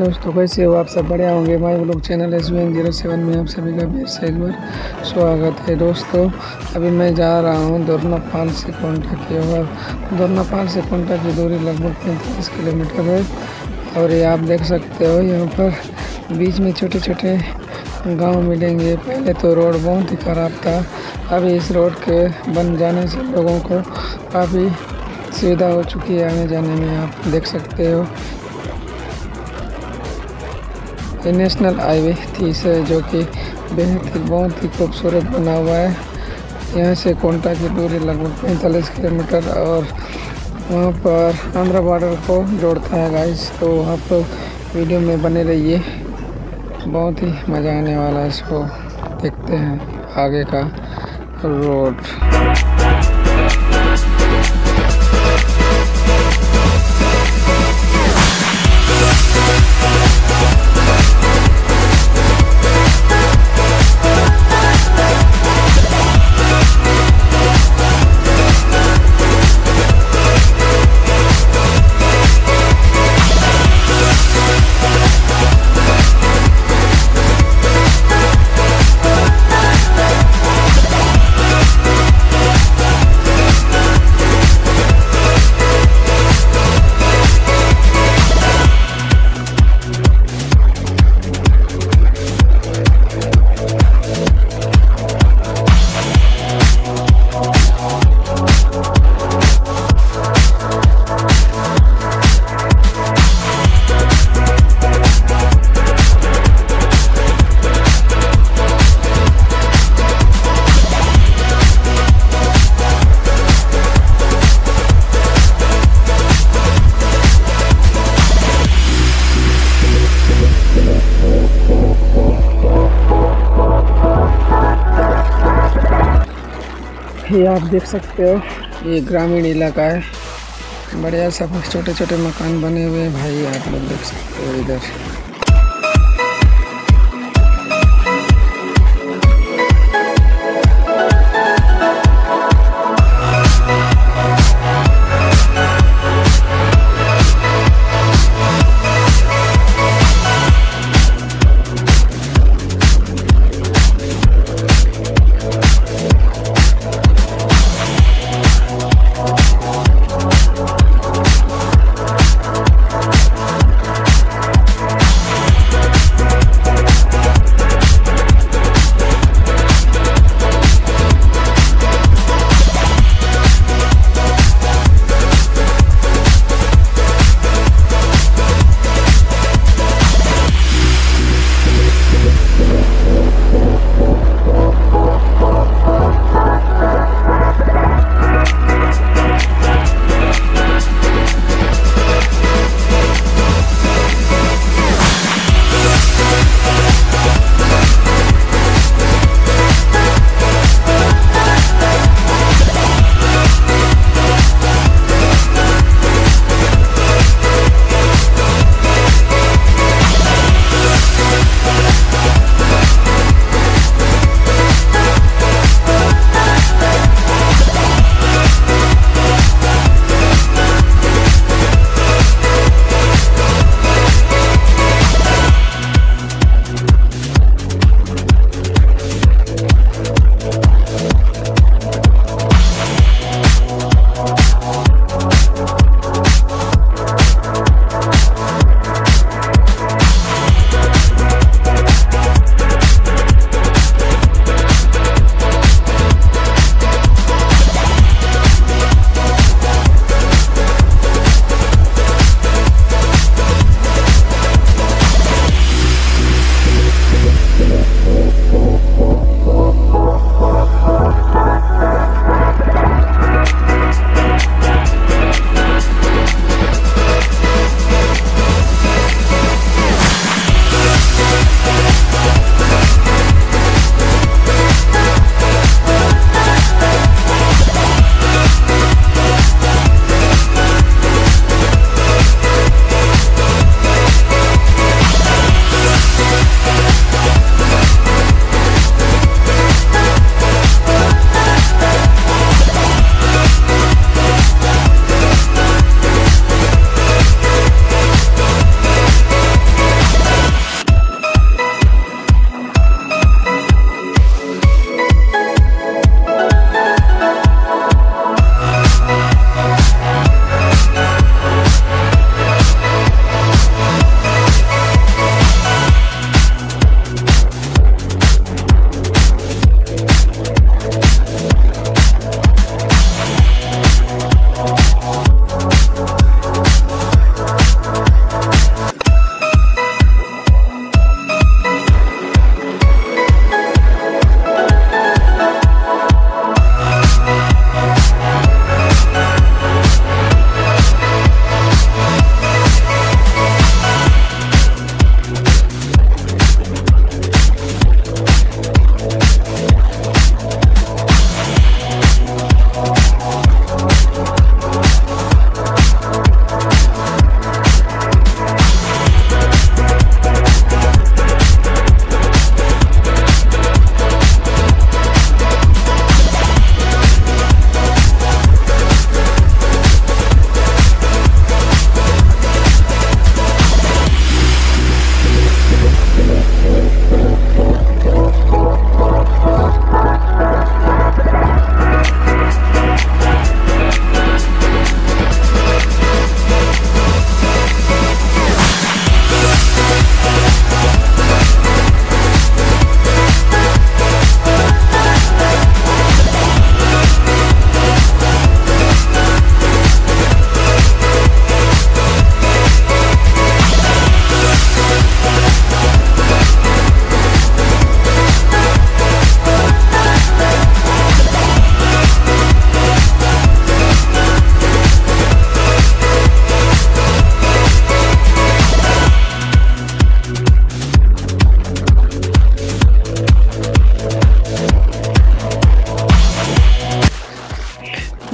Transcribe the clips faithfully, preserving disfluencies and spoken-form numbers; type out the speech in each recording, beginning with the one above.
दोस्तों, कैसे हो आप सब? बढ़िया होंगे। My blog channel S V N zero seven में आप सभी का फिर से एक बार स्वागत है। दोस्तों, अभी मैं जा रहा हूँ दोरनापाल से कोंटा की ओर। दोरनापाल से कोंटा की दूरी लगभग पैंतालीस किलोमीटर है और ये आप देख सकते हो, यहाँ पर बीच में छोटे छोटे गांव मिलेंगे। पहले तो रोड बहुत ही ख़राब था, अभी इस रोड के बन जाने से लोगों को काफ़ी सुविधा हो चुकी है आने जाने में। आप देख सकते हो, ये नेशनल हाईवे तीस है जो कि बेहद ही बहुत ही खूबसूरत बना हुआ है। यहाँ से कोंटा की दूरी लगभग पैंतालीस किलोमीटर और वहाँ पर आंध्रा बॉर्डर को जोड़ता है गाइस। तो आप लोग वीडियो में बने रहिए, बहुत ही मज़ा आने वाला है। इसको देखते हैं आगे का रोड। ये आप देख सकते हो, ये ग्रामीण इलाका है। बढ़िया सब छोटे छोटे मकान बने हुए हैं भाई, आप लोग देख सकते हो इधर।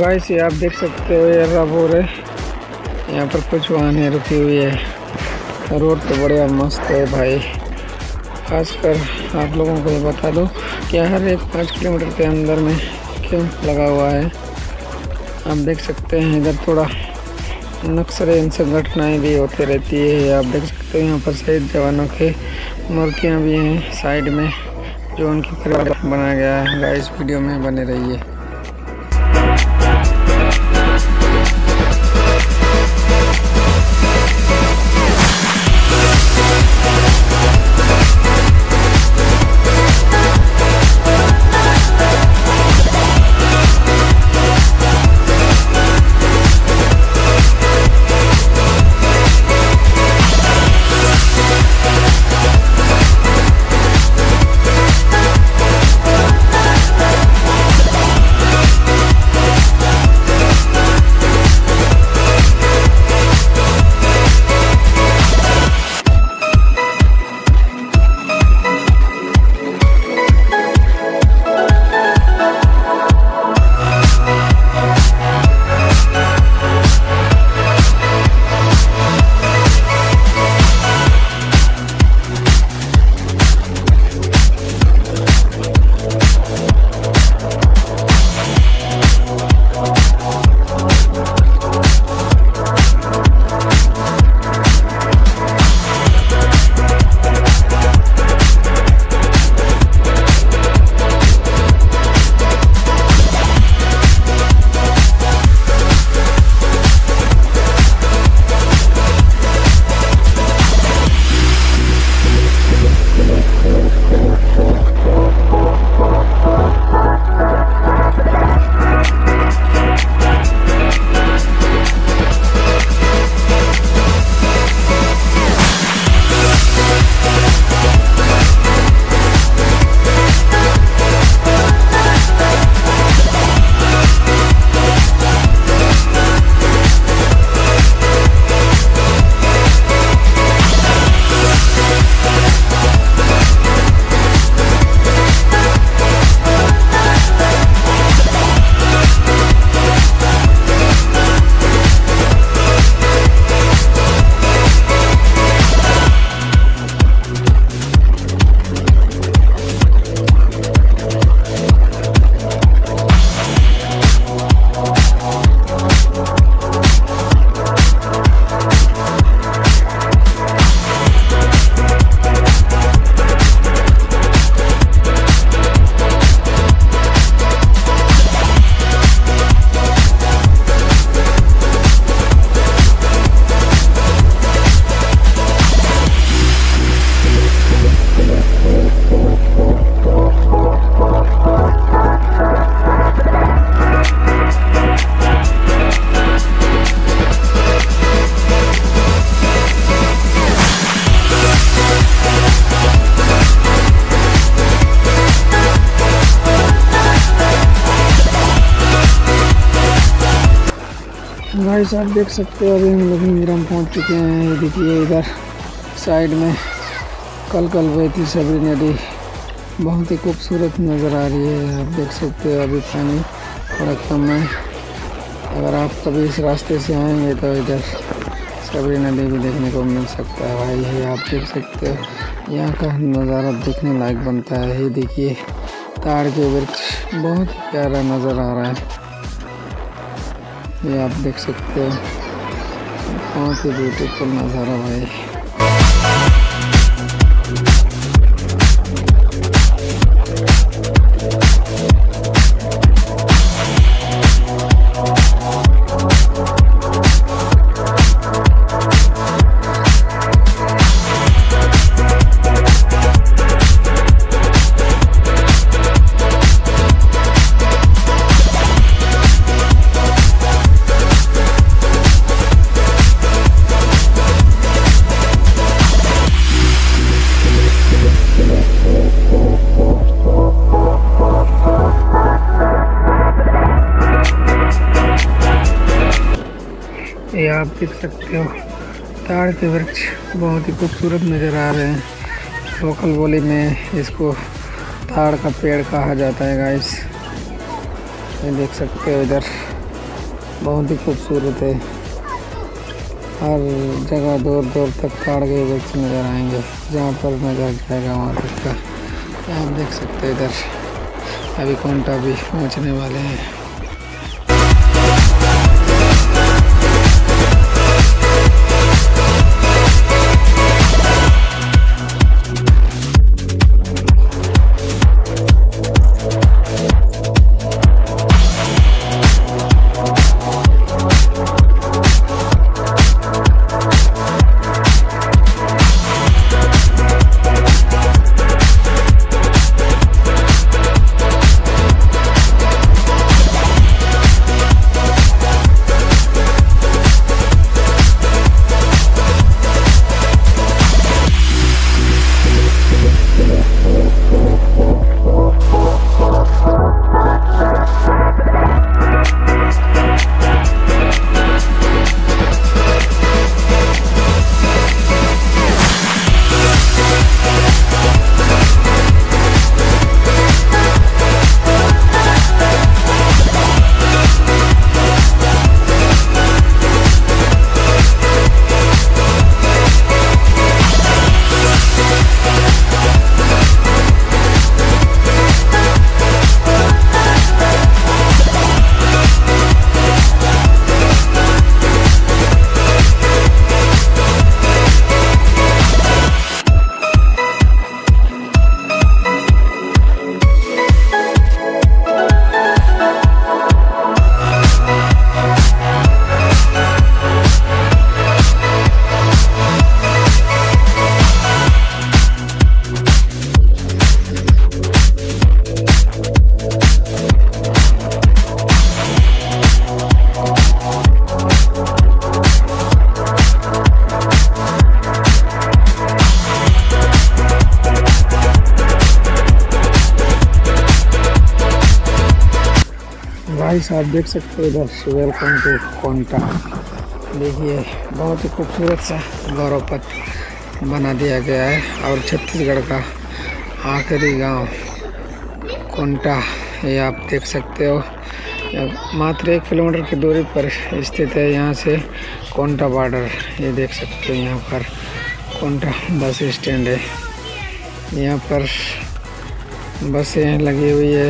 गाइस ये आप देख सकते हो ये रबोर है, यहाँ पर कुछ वाहनें रुकी हुई है। रोड तो बढ़िया मस्त है भाई। खासकर आप लोगों को ये बता दो कि हर एक पाँच किलोमीटर के अंदर में कैंप लगा हुआ है। आप देख सकते हैं इधर थोड़ा नक्सली इनसे घटनाएँ भी होती रहती है। आप देख सकते हो यहाँ पर शहीद जवानों के मूर्तियाँ भी हैं साइड में, जो उनकी परिवार बनाया गया है। गाइस वीडियो में बने रहिए। गाइस आप देख सकते हो अभी हम लोग मिजोरम पहुंच चुके हैं। ये देखिए इधर साइड में कल कल बहती सबरी नदी बहुत ही खूबसूरत नज़र आ रही है। आप देख सकते हो अभी पानी थोड़ा कम है। अगर आप कभी इस रास्ते से आएंगे तो इधर सबरी नदी भी देखने को मिल सकता है भाई। ये आप देख सकते हो यहाँ का नज़ारा देखने लायक बनता है। ये देखिए ताड़ के वृक्ष बहुत ही प्यारा नज़र आ रहा है। ये आप देख सकते हो बहुत ही ब्यूटीफुल नज़ारा भाई। ये आप देख सकते हो ताड़ के वृक्ष बहुत ही खूबसूरत नज़र आ रहे हैं। लोकल बोली में इसको ताड़ का पेड़ कहा जाता है गाइस। ये देख सकते हो इधर बहुत ही खूबसूरत है। हर जगह दूर दूर तक ताड़ के वृक्ष नज़र आएंगे, जहाँ पर नज़र जाएगा वहाँ तक का। आप देख सकते हैं इधर अभी कोंटा भी पहुँचने वाले हैं। गाइस आप देख सकते हो इधर वेलकम टू कोंटा। देखिए बहुत ही खूबसूरत सा गौरव पथ बना दिया गया है और छत्तीसगढ़ का आखिरी गांव कोंटा ये आप देख सकते हो। मात्र एक किलोमीटर की दूरी पर स्थित है यहाँ से कोंटा बॉर्डर। ये देख सकते हो यहाँ पर कोंटा बस स्टैंड है। यहाँ पर बसें लगी हुई है,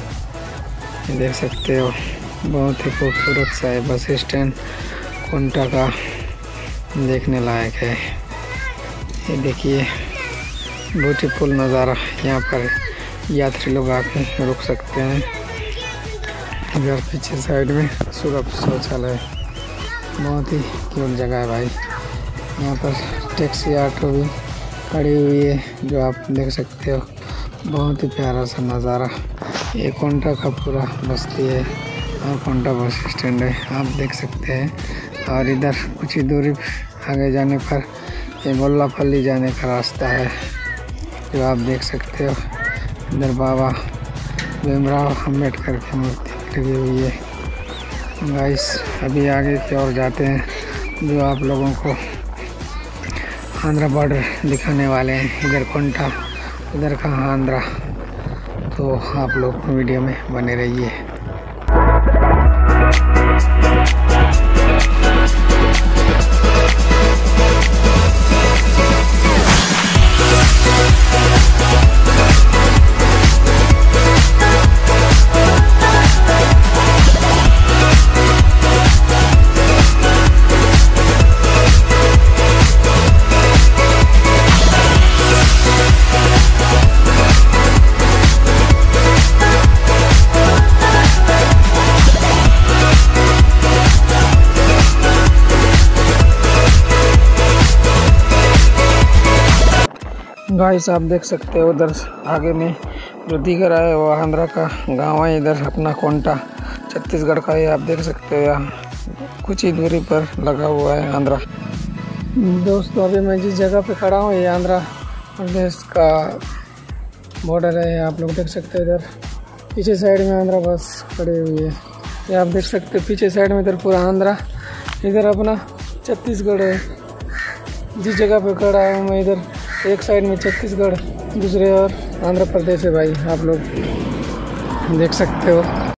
ये देख सकते हो। बहुत ही खूबसूरत सा है बस स्टैंड कोंटा का, देखने लायक है। ये देखिए ब्यूटीफुल नज़ारा, यहाँ पर यात्री लोग आके रुक सकते हैं। इधर पीछे साइड में सुरभ शौचालय, बहुत ही क्यूट जगह है भाई। यहाँ पर टैक्सी ऑटो भी खड़ी हुई है जो आप देख सकते हो। बहुत ही प्यारा सा नज़ारा। ये कोंटा का पूरा बस्ती है और कोंटा बस स्टैंड है, आप देख सकते हैं। और इधर कुछ ही दूरी आगे जाने पर ये गोल्लापल्ली जाने का रास्ता है जो आप देख सकते हो। इधर बाबा भीमराव अम्बेडकर की मूर्ति लगी हुई है। गाइस अभी आगे की ओर जाते हैं जो आप लोगों को आंध्रा बॉर्डर दिखाने वाले हैं। इधर कोंटा, इधर का आंध्रा, तो आप लोग वीडियो में बने रहिए। गाइस आप देख सकते हो उधर आगे में जो दिख रहा है वो आंध्रा का गांव है। इधर अपना कोंटा छत्तीसगढ़ का है, आप देख सकते हो। यहाँ कुछ ही दूरी पर लगा हुआ है आंध्रा। दोस्तों अभी मैं जिस जगह पे खड़ा हूँ ये आंध्रा प्रदेश का बॉर्डर है, आप लोग देख सकते हो। इधर पीछे साइड में आंध्रा बस खड़ी हुई है, ये आप देख सकते हो। पीछे साइड में इधर पूरा आंध्रा, इधर अपना छत्तीसगढ़ है। जिस जगह पे खड़ा हूँ मैं इधर एक साइड में छत्तीसगढ़, दूसरे और आंध्र प्रदेश है भाई, आप लोग देख सकते हो।